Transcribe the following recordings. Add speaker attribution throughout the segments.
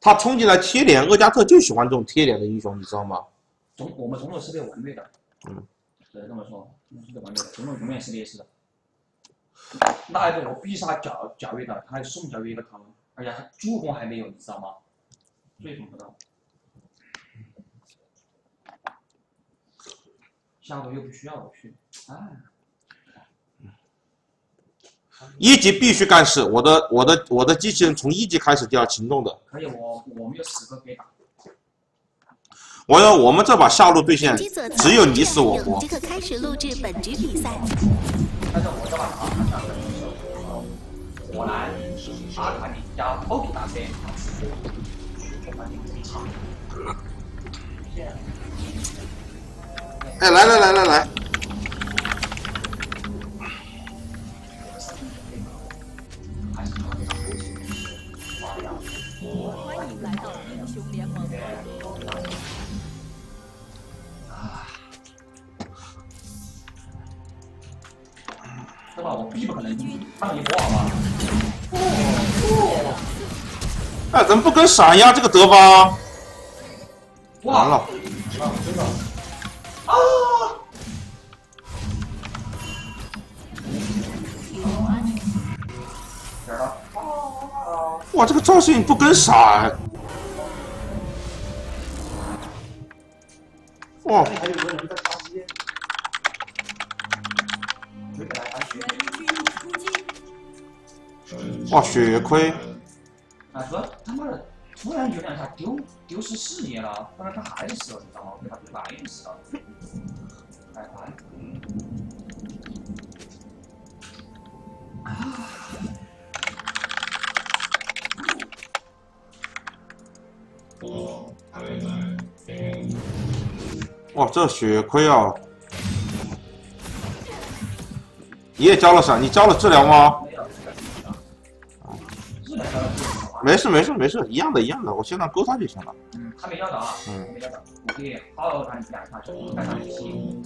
Speaker 1: 他冲进来贴脸，厄加特就喜欢这种贴脸的英雄，你知道吗？
Speaker 2: 我们中路是被完虐的。只能这么说，是被完虐的，中路永远是劣势的。那一个我必杀皎月的，他还送皎月一个他们，而且他助攻还没有，你知道吗？最恐怖的。下路又不需要我去，哎。
Speaker 1: 1级必须干事，我的机器人从1级开始就要行动的。
Speaker 2: 可以，我们有10个可以打。
Speaker 1: 我们这把下路对线只有你死我活。
Speaker 3: 即可开始录制本局比赛。
Speaker 2: 但是我这把塔上的火蓝、阿卡尼加 Toki 打线，
Speaker 1: 哎，来！
Speaker 3: 欢迎来到英雄联盟。
Speaker 2: 对吧？我必不可能让你活好吧？
Speaker 1: 哎，怎么不跟闪呀？这个德邦，完了！
Speaker 2: 真的啊！
Speaker 1: 哇，这个赵信不跟闪，哇！
Speaker 2: 还有个人在杀鸡。
Speaker 1: 哇，血亏！
Speaker 2: 啊，主要他妈的突然有两下丢失视野了，不然他还是死了，你知道吗？被他白死了。哎，白。
Speaker 1: 哇，这血亏啊！你也交了闪，你交了治疗吗？没事，一样的，我现在勾他就行了。
Speaker 2: 他没要的啊，没要的，我可以好好看2下去，带上你气。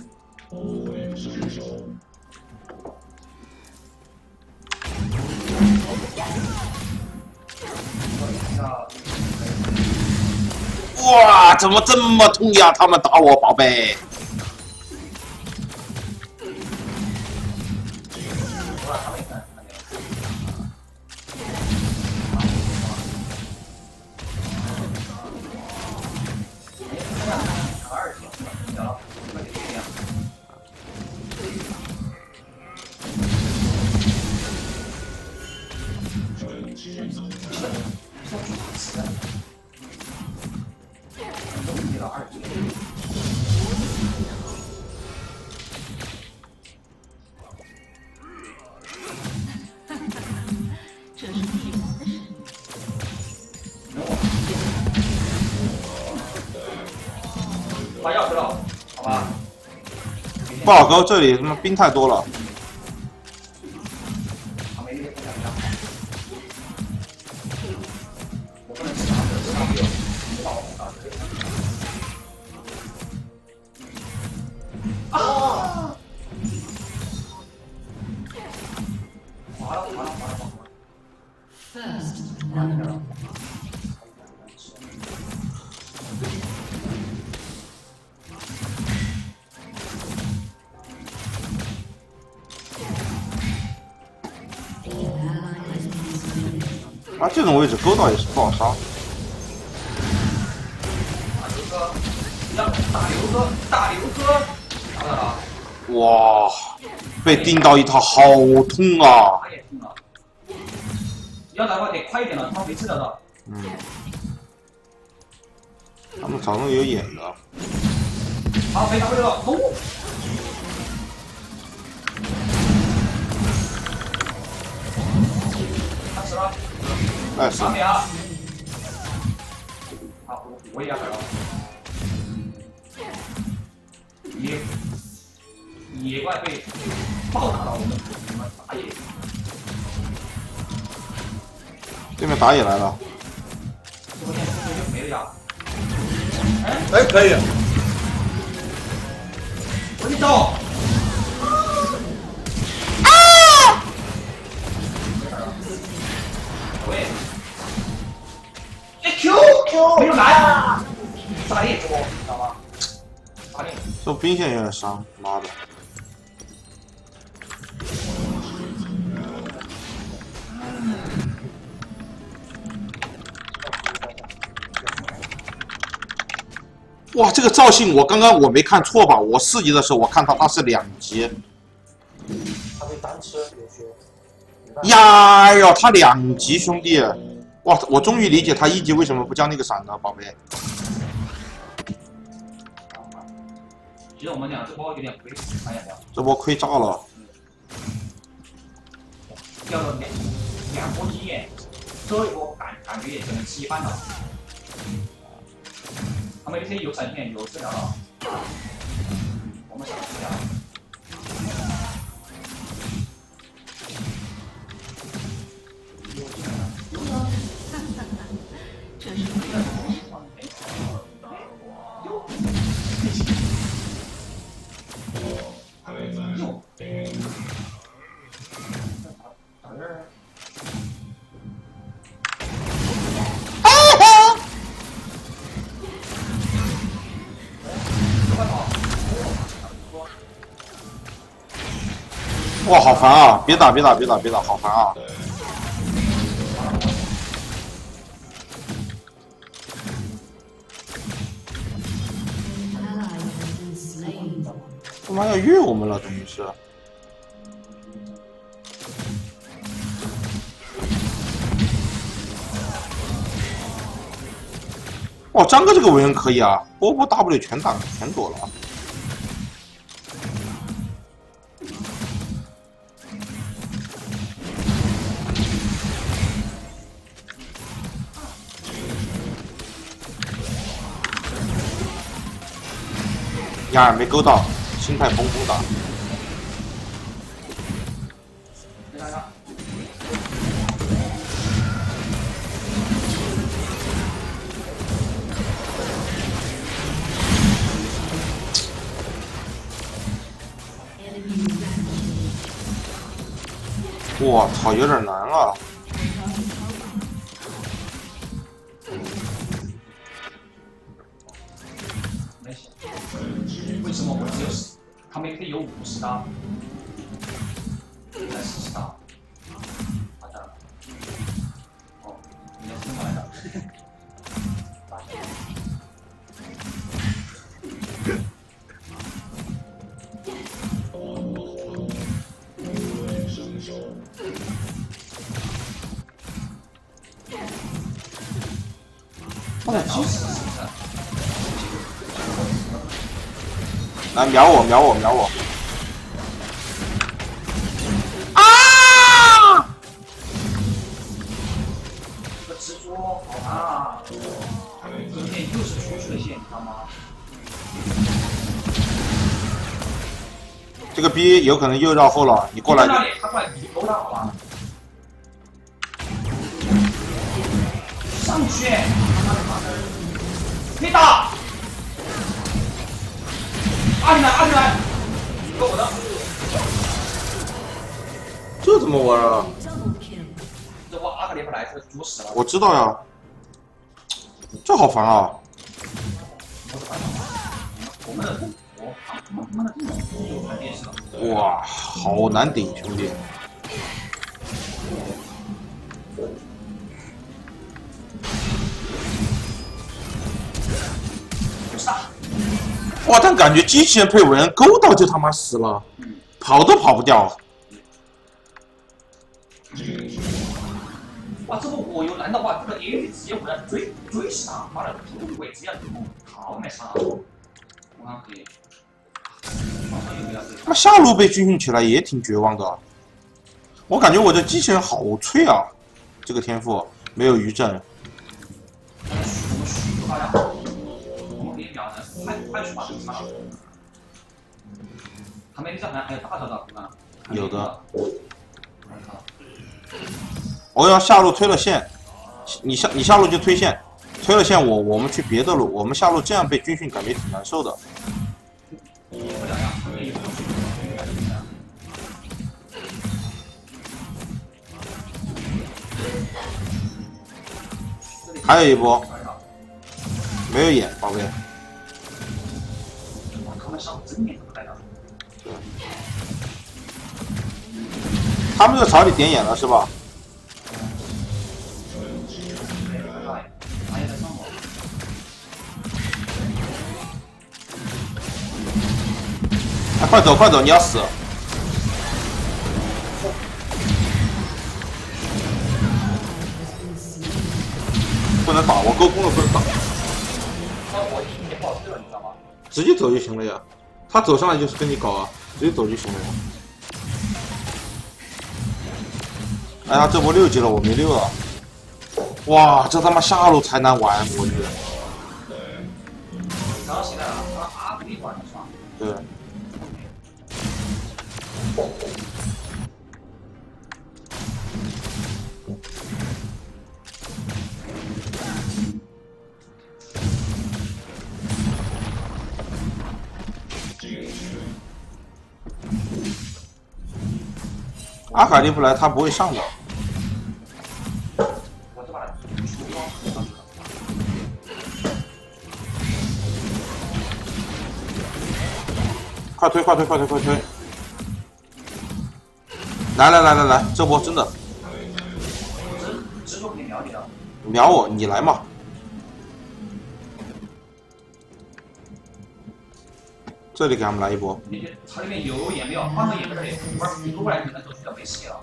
Speaker 1: 哇，怎么这么痛呀？他们打我，宝贝。
Speaker 2: 把药吃了，好吧？
Speaker 1: 不好勾，这里他妈兵太多了。
Speaker 2: 啊！滑了。
Speaker 1: 啊，这种位置勾到也是不好杀。
Speaker 2: 大刘哥，打到了。
Speaker 1: 哇，被钉到一套，好痛啊！
Speaker 2: 他也痛了。要打的话得快一点了，他没治疗的。
Speaker 1: 他们场上有眼的。
Speaker 2: 好，没打过了，冲！他死了。
Speaker 1: 哎，是。
Speaker 2: 好，我也要打了。野怪被暴打了，我们他妈打野。
Speaker 1: 对面打野来了。
Speaker 2: 这波电就没了呀。
Speaker 1: 哎，可以。
Speaker 2: 我一招。
Speaker 3: 啊！
Speaker 2: 喂。Q。 没有来，炸裂我，知道吗？炸裂。
Speaker 1: 这兵线有点伤，妈的！哇，这个赵信，我刚刚我没看错吧？我4级的时候我看到他是2级。
Speaker 4: 他可以单吃有血。
Speaker 1: 呀哟，他2级兄弟！哇，我终于理解他1级为什么不降那个闪了，宝贝。
Speaker 2: 其实我们俩这波有点亏，发现没有？
Speaker 1: 这波亏炸了。
Speaker 2: 掉了两波经验，这一波感觉也只能吃一半了。他们这些有闪现有治疗了，我们想治疗。
Speaker 3: 这是
Speaker 1: 哇，好烦啊！别打，别打，别打，别打，好烦啊！他妈要越我们了，等于是。哇，张哥这个维恩可以啊，波波 W 全打全躲了。呀，没勾到，心态崩崩的。我操，有点难了。
Speaker 2: 没事。为什么我只有10？他们可以有50刀，才40刀。好的。哦，你要听过来的。
Speaker 1: 来秒我，秒我，秒我！
Speaker 2: 啊！这个蜘蛛好难啊！今天又是出去的线，你知道吗？
Speaker 1: 这个 B 有可能又绕后了，你过来。
Speaker 2: 那里，他过来你勾他好吧？上去，可以打！阿里来，给我的。
Speaker 1: 这怎么玩啊？
Speaker 2: 这波阿克里不来，这个猪死了。
Speaker 1: 我知道呀，这好烦啊！
Speaker 2: 我们的他们的就看电视了。
Speaker 1: 哇，好难顶，兄弟！哇，但感觉机器人配文勾到就他妈死了，跑都跑不掉。
Speaker 2: 哇，这个我有难的话，这个 A 直接过来追死他，妈的，我也直接好没杀，我看可以。
Speaker 1: 那下路被军训起来也挺绝望的，我感觉我这机器人好脆啊，这个天赋没有余震。
Speaker 2: 我们可以秒人，快去把这个杀了。他们这还有大招的，对吧？
Speaker 1: 有的。我要下路推了线，你下路就推线，推了线我们去别的路，我们下路这样被军训感觉挺难受的。还有一波， 没有眼，宝贝。
Speaker 2: 哇，他们上真眼都不带的。
Speaker 1: 他们在朝你点眼了是吧？
Speaker 2: 他也在上我。
Speaker 1: 哎，快走快走，你要死！不能打，我沟通了不能打。
Speaker 2: 那我一点不好对了，你知道吗？
Speaker 1: 直接走就行了呀。他走上来就是跟你搞啊，直接走就行了呀。哎呀，这波6级了，我没6了。哇，这他妈下路才难玩，我觉得。
Speaker 2: 然后现在阿福一管是吧？
Speaker 1: 对。阿卡丽不来，他不会上的。
Speaker 2: 我这把出光上去了。
Speaker 1: 快推快推快推快推！来，这波真的
Speaker 2: 直说可以秒你了。
Speaker 1: 秒我，你来嘛！这里给他们来一波。
Speaker 2: 它里面有眼没有？换个眼在这里，你过来可能都需要没戏了。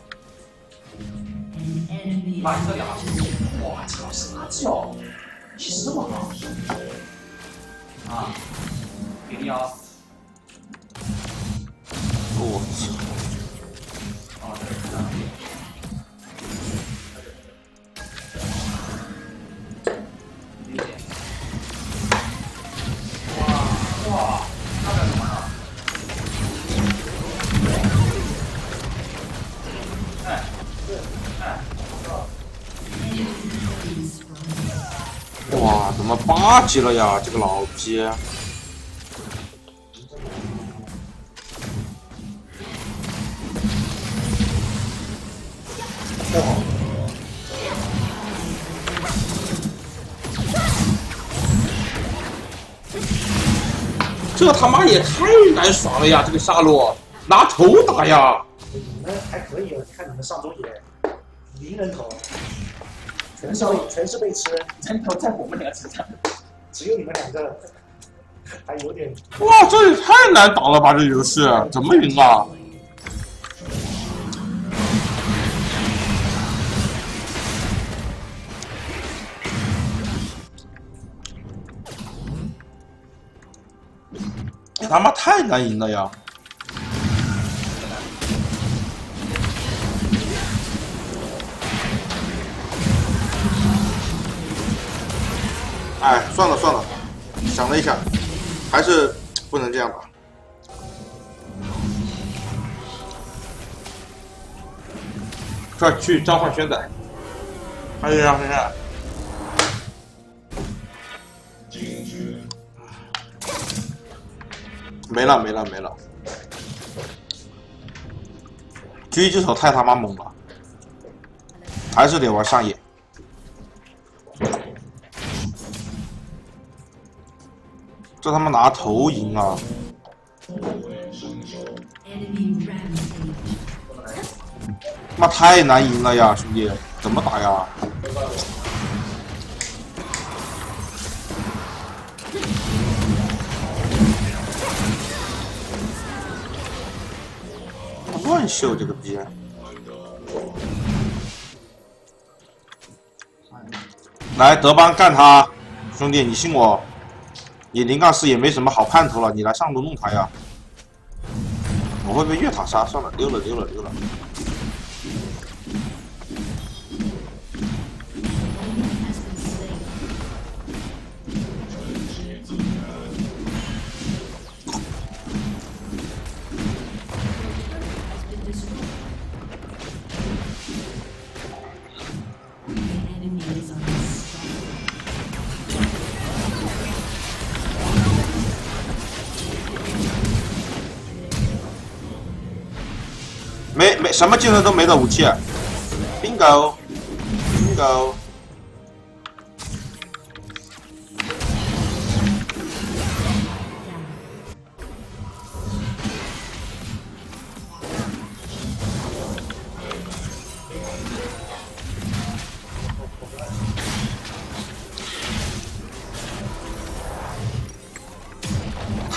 Speaker 2: 妈，这里啊！哇操，啥子哦？气势这么好啊！给力啊！
Speaker 1: 我操！
Speaker 2: 哦，对，理解。哇！那干什么呢？
Speaker 1: 哇，怎么8级了呀？这个老鸡！这他妈也太难爽了呀！这个下路拿头打呀！
Speaker 4: 你们还可以，看你们上周也0人头，全是被吃，
Speaker 2: 人头在我们两个身上，
Speaker 4: 只有你们2个还有点。
Speaker 1: 哇，这也太难打了吧！这游戏怎么赢啊？他妈太难赢了呀！哎，算了，想了一下，还是不能这样打。快去召唤宣仔！哎呀，哎呀！没了。狙击手太他妈猛了，还是得玩上野。这他妈拿头赢啊！妈太难赢了呀，兄弟，怎么打呀？乱秀这个逼！来，德邦干他，兄弟，你信我。你0杠4也没什么好盼头了，你来上路弄他呀！我会被越塔杀，算了，溜了。没什么技能都没的武器 ，bingo。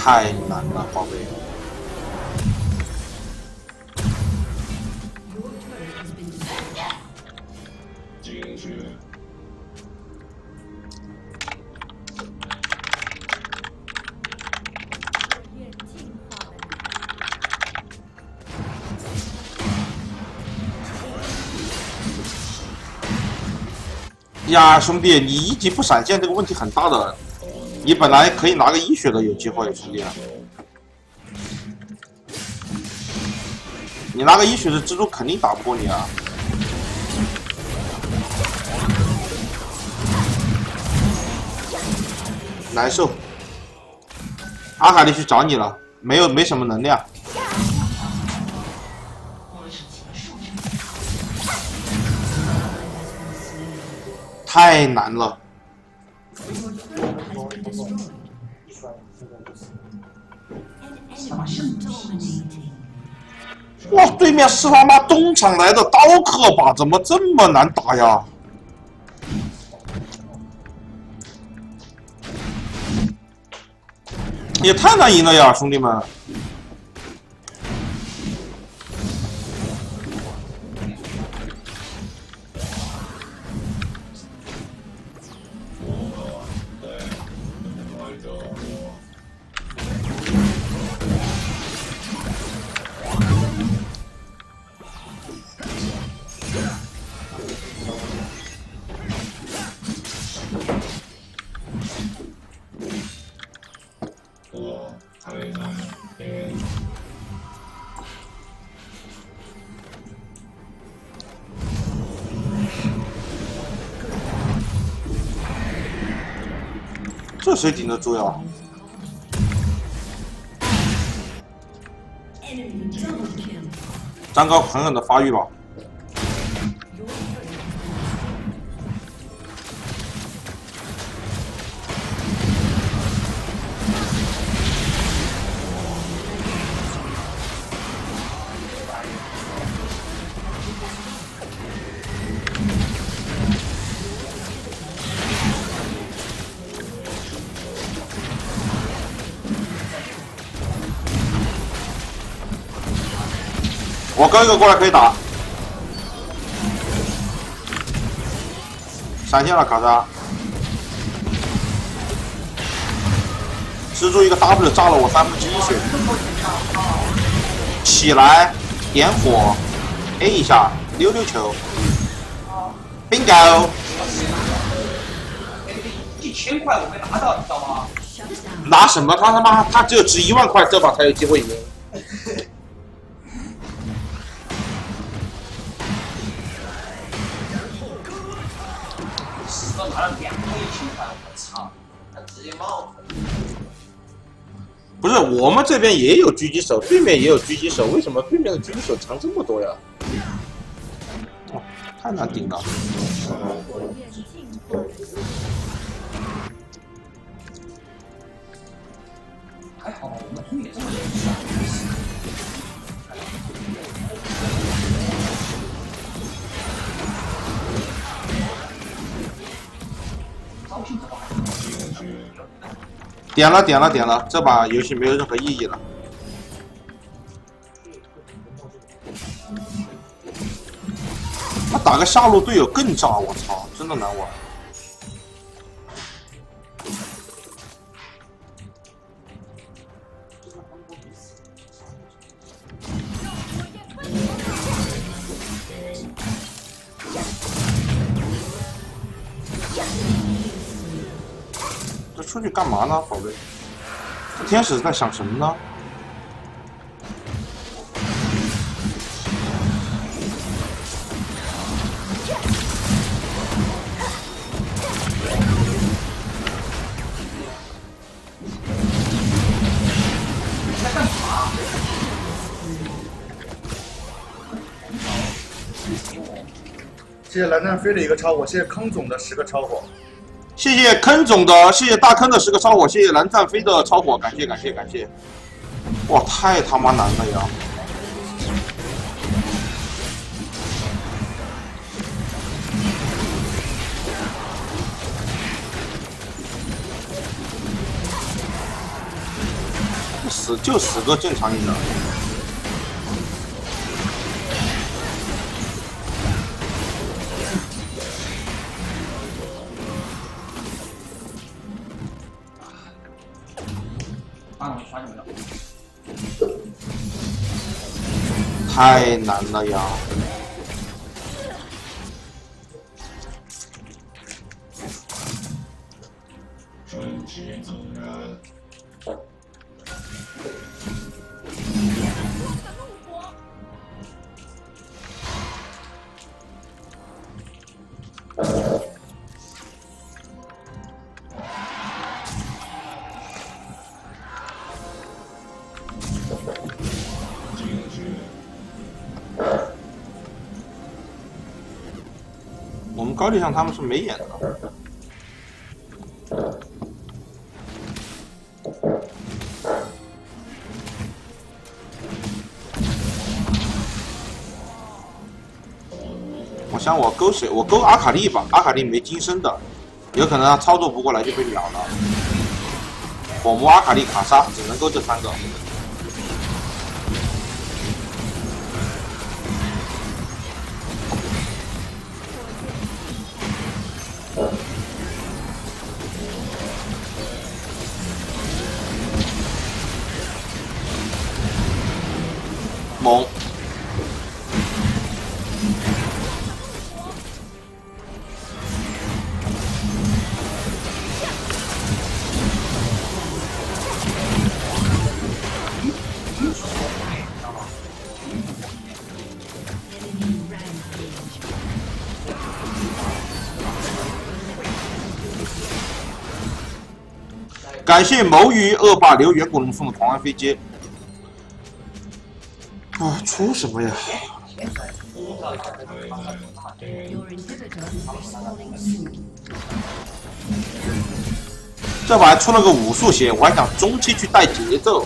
Speaker 1: 太难了，宝贝。呀，兄弟，你一级不闪现这个问题很大的，你本来可以拿个1血的有机会，兄弟。你拿个1血的蜘蛛肯定打不过你啊！难受。阿卡丽去找你了，没什么能量。太难了。哇，对面是他妈中场来的刀客吧？怎么这么难打呀？也太难赢了呀，兄弟们！这谁顶得住呀？张高狠狠的发育吧！我哥哥过来可以打，闪现了卡莎，蜘蛛一个 W 炸了我1/3血，起来点火 ，A 一下溜溜球 ，bingo，
Speaker 2: 1000块我没拿到，你知道吗？
Speaker 1: 拿什么？他只有值1万块，这把才有机会赢。
Speaker 2: 拿了2个1000块，我操！他直接冒。
Speaker 1: 不是，我们这边也有狙击手，对面也有狙击手，为什么对面的狙击手强这么多呀？哦，太难顶了。
Speaker 2: 还好我们通也这么严重。
Speaker 1: 点了，这把游戏没有任何意义了。他打个下路队友更炸，我操，真的难玩。这出去干嘛呢，宝贝？这天使在想什么呢？
Speaker 5: 谢谢蓝湛飞的一个超火，谢谢坑总的10个超火，
Speaker 1: 谢谢坑总的，谢谢大坑的10个超火，谢谢蓝湛飞的超火，感谢。哇，太他妈难了呀！ 死个正常一点。太难了呀！我们高地上他们是没眼的。我想我勾谁？我勾阿卡丽吧，阿卡丽没金身的，有可能他操作不过来就被秒了。火魔、阿卡丽、卡莎，只能勾这3个。猛！感谢谋鱼恶霸留远古龙送的狂欢飞机。啊，出什么呀？这把还出了个武术鞋，我还想中期去带节奏。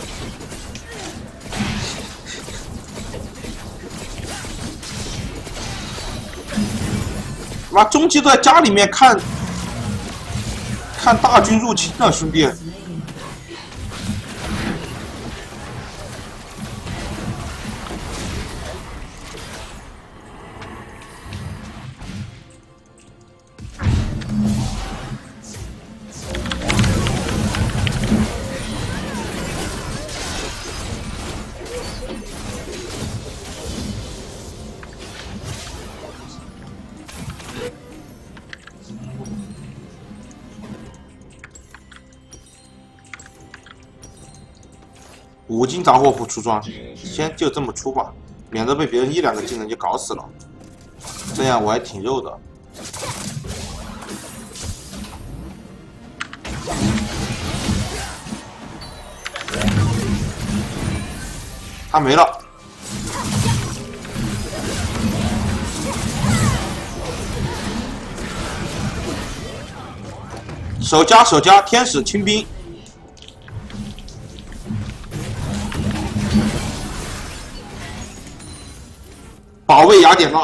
Speaker 1: 妈，中期都在家里面看大军入侵呢，兄弟。5金杂货铺出装，先就这么出吧，免得被别人1、2个技能就搞死了。这样我还挺肉的。他没了。手加天使清兵。保卫雅典娜。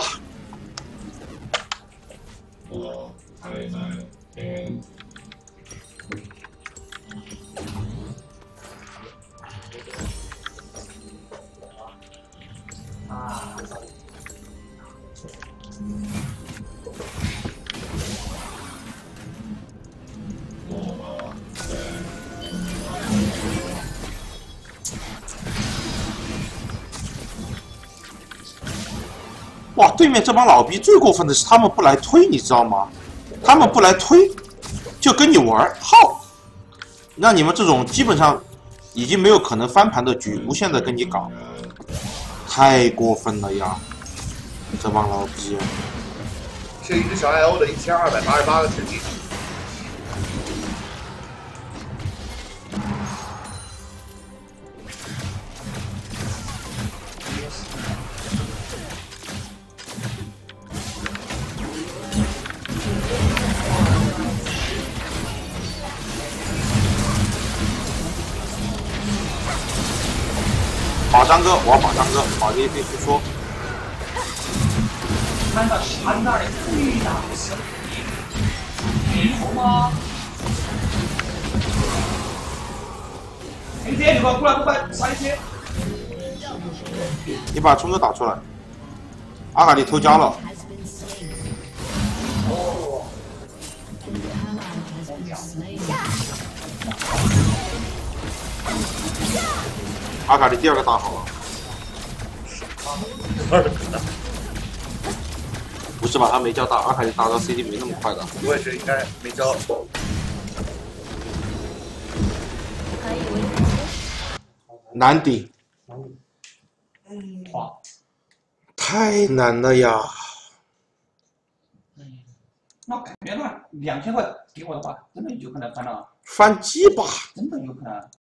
Speaker 1: 哇，对面这帮老逼最过分的是他们不来推，你知道吗？他们不来推，就跟你玩耗，让你们这种基本上已经没有可能翻盘的局，无限的跟你搞，太过分了呀！这帮老逼。
Speaker 5: 是一只小艾欧的1288个吃鸡。
Speaker 1: 保张哥，我要保张哥，保你必须说。
Speaker 2: 看到山那里最大的胜利，没错吗？黑天点就过来，我把杀一些。
Speaker 1: 你把冲哥打出来。阿卡丽偷家了。阿卡丽第二个打好了。不是吧？他没交大，阿卡丽打到 CD 没那么快的。
Speaker 5: 我也是应该没交。
Speaker 1: 难顶。
Speaker 2: 哇，
Speaker 1: 太难了呀！
Speaker 2: 那感觉那2000块给我的话，真的有可能翻了，
Speaker 1: 翻鸡吧！
Speaker 2: 真的有可能。